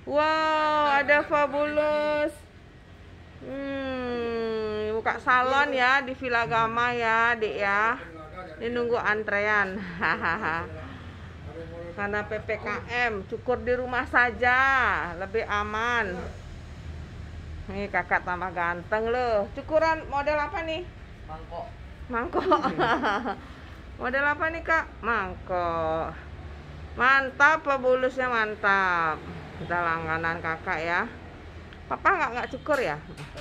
Wow, ada Fabulous. Buka salon ya di Villa Gama ya, Dik ya. Ini nunggu antrean. Hahaha. Karena PPKM, cukur di rumah saja, lebih aman. Nih kakak tambah ganteng loh. Cukuran model apa nih? Mangkok. Mangkok. Model apa nih kak? Mangkok. Mantap, Fabulousnya mantap. Kita langganan kakak ya. Papa nggak cukur ya?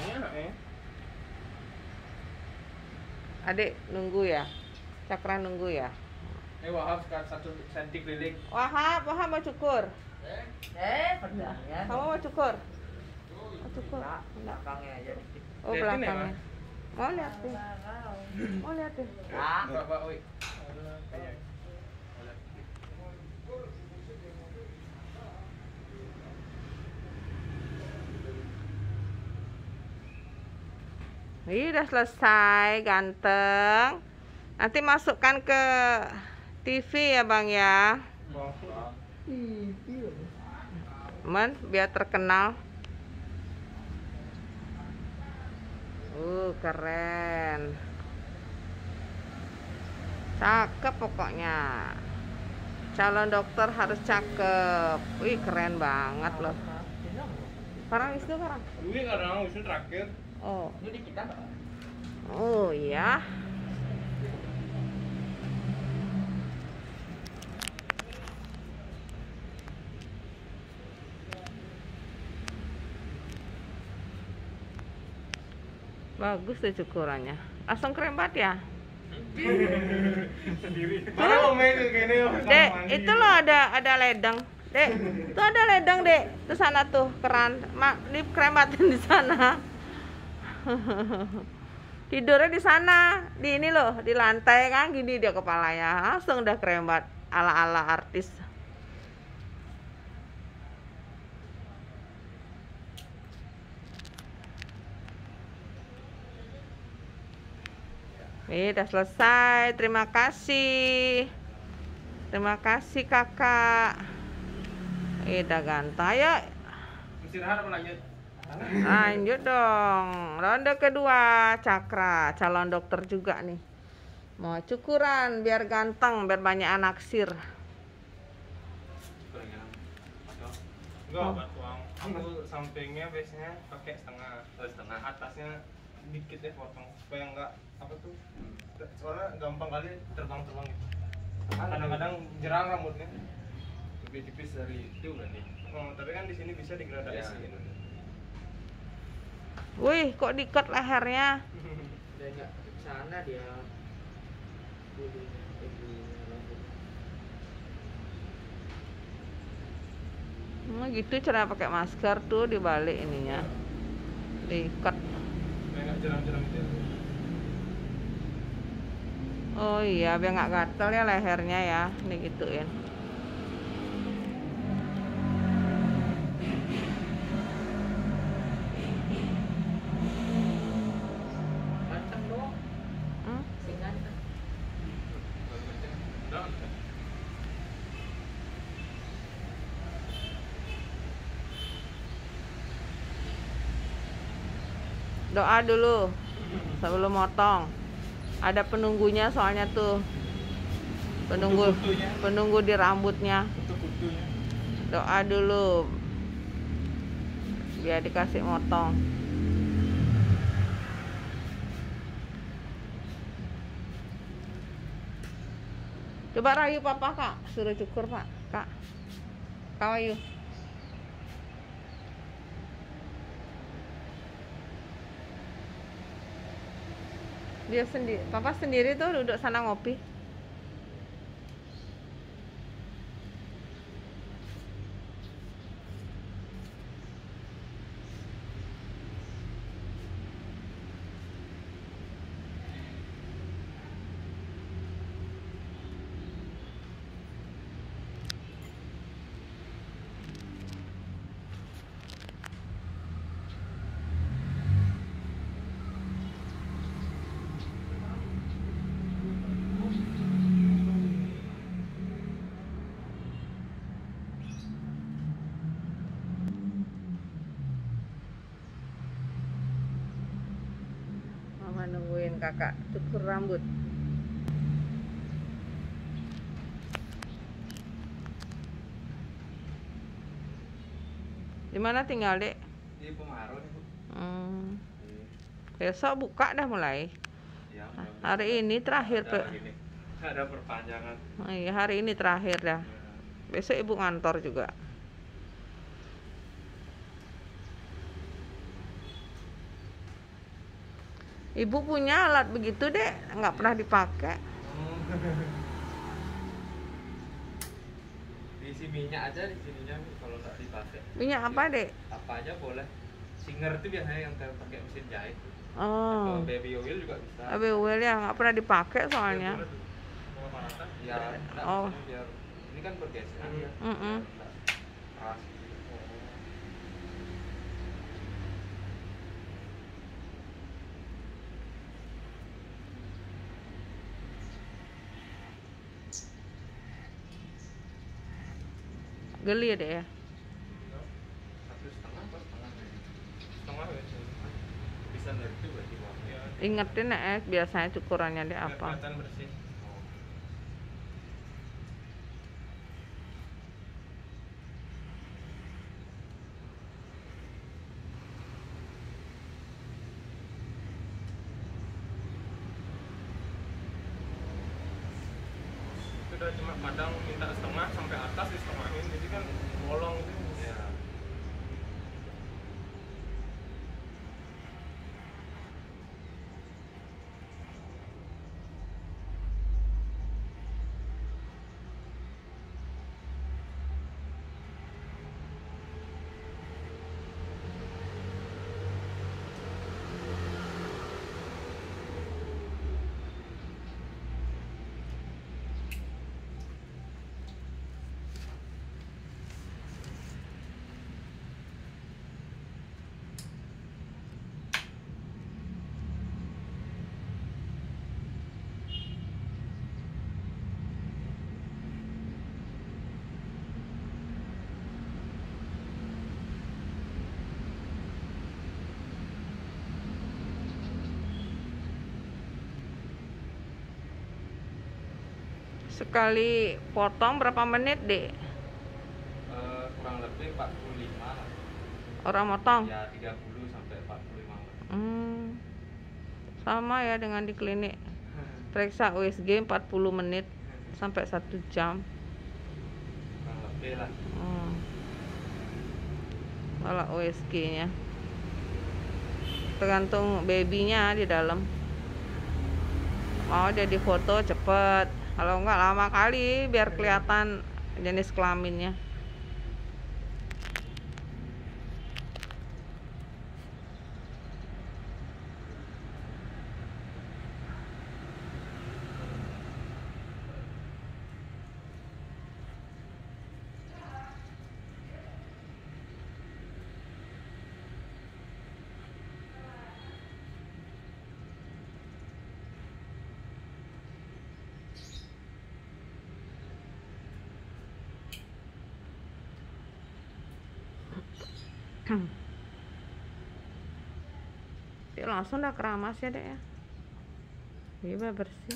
Adik nunggu ya? Cakra nunggu ya? Wahab sekarang 1 cm keliling. Wahab mau cukur? Pernah ya. Kamu mau cukur? Mau cukur? Belakangnya aja dikit. Oh, belakangnya. Mau lihat deh. Mau lihat deh. Bapak, oi. Ini udah selesai, ganteng. Nanti masukkan ke TV ya bang ya. Biar terkenal. Keren. Cakep pokoknya. Calon dokter harus cakep. Wih, keren banget loh. Sekarang itu sekarang. Ini kadang usul terakhir. Oh. Ini kita. Oh iya. Bagus tuh cukurannya. Langsung keren banget ya. Sendiri. Mana mau main gini? Dek, itu loh ada ledeng. Dek, tuh ada ledeng, Dek. Tuh sana tuh keran. Ini keren banget di sana. Tidurnya di sana, di ini loh, di lantai kan gini dia kepalanya. Langsung udah keren banget ala-ala artis. Udah selesai. Terima kasih. Terima kasih kakak. Udah ganteng. Ayo. Istirahat apa lanjut? Lanjut dong. Ronde kedua. Cakra, calon dokter juga nih. Mau cukuran biar ganteng, biar banyak naksir. Enggak, batuang. Aku sampingnya biasanya pakai setengah atasnya dikit deh potong supaya enggak apa tuh. Soalnya gampang kali terbang-terbang gitu. Kadang-kadang jerang rambutnya. Lebih tipis dari itu berarti. Tapi kan di sini bisa digradasi gitu. Wih, kok diikat lehernya? Udah enggak ke sana dia. Gitu cara pakai masker tuh dibalik ininya. Diikat. Enggak jeram-jeram gitu. Oh iya, biar nggak gatel ya lehernya ya. Nih gituin. Ganteng dong. Sing ganteng. Doa dulu sebelum motong. Ada penunggunya soalnya tuh. Penunggu di rambutnya. Doa dulu biar dikasih motong. Coba rayu papa kak, suruh cukur pak kak. Kau ayu. Dia sendiri, papa sendiri tuh duduk sana ngopi. kakak cukur rambut. Di mana tinggal, Dek? Di Pemarun, Bu. Besok buka dah mulai. Ya, Hari ini terakhir, Pak. Ada perpanjangan. Oh, iya, hari ini terakhir dah. Ya. Besok ibu ngantor juga. Ibu punya alat begitu, Dek, nggak pernah dipakai. Diisi minyak aja di sininya, Bu, kalau nggak dipakai. Minyak apa, Dek? Apa aja boleh. Singer itu biasanya yang pakai mesin jahit. Oh, Atau baby oil juga bisa. baby oil ya nggak pernah dipakai soalnya. Ya, enggak, Oh. maksudnya biar ini kan bergeseran ya. Mm-mm. Biar enggak keras gitu. Geli ya, Dek ya. 1,5 atau setengah? Setengah ya. Bisa dari itu berarti warnanya. Ingetin biasanya cukurannya Dek apa. Kelihatan bersih. Itu udah cuma kadang minta setengah sampai atas di setengahin, jadi kan bolong itu. Ya. Sekali potong berapa menit, Dek? Kurang lebih 45 lah. Orang motong? Ya 30 sampai 45 menit. Sama ya dengan di klinik. Periksa USG 40 menit sampai 1 jam. Kurang lebih lah. Kalau USG-nya tergantung babynya di dalam. Mau jadi foto cepet, kalau enggak lama kali biar kelihatan jenis kelaminnya. Dia langsung udah keramas ya, Dek ya. Iya, bersih.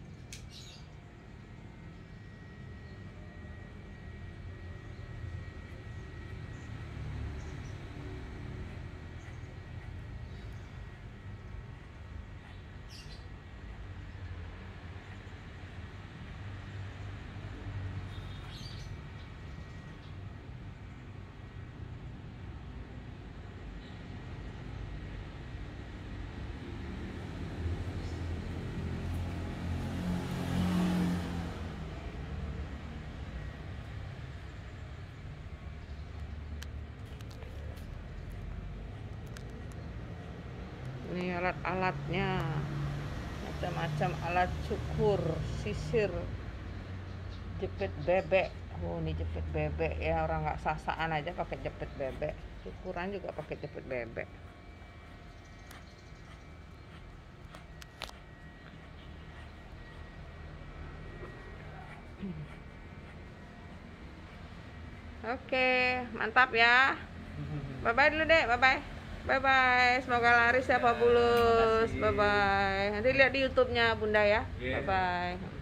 Ini alat-alatnya, macam-macam alat cukur, sisir, jepit bebek. Oh, ini jepit bebek ya, orang nggak sasaan aja pakai jepit bebek. Cukuran juga pakai jepit bebek. Oke, mantap ya. Bye bye dulu, Dek. Bye bye. Bye bye. Semoga laris ya Pak Bulus. Bye bye. Nanti lihat di YouTube-nya Bunda ya. Bye bye.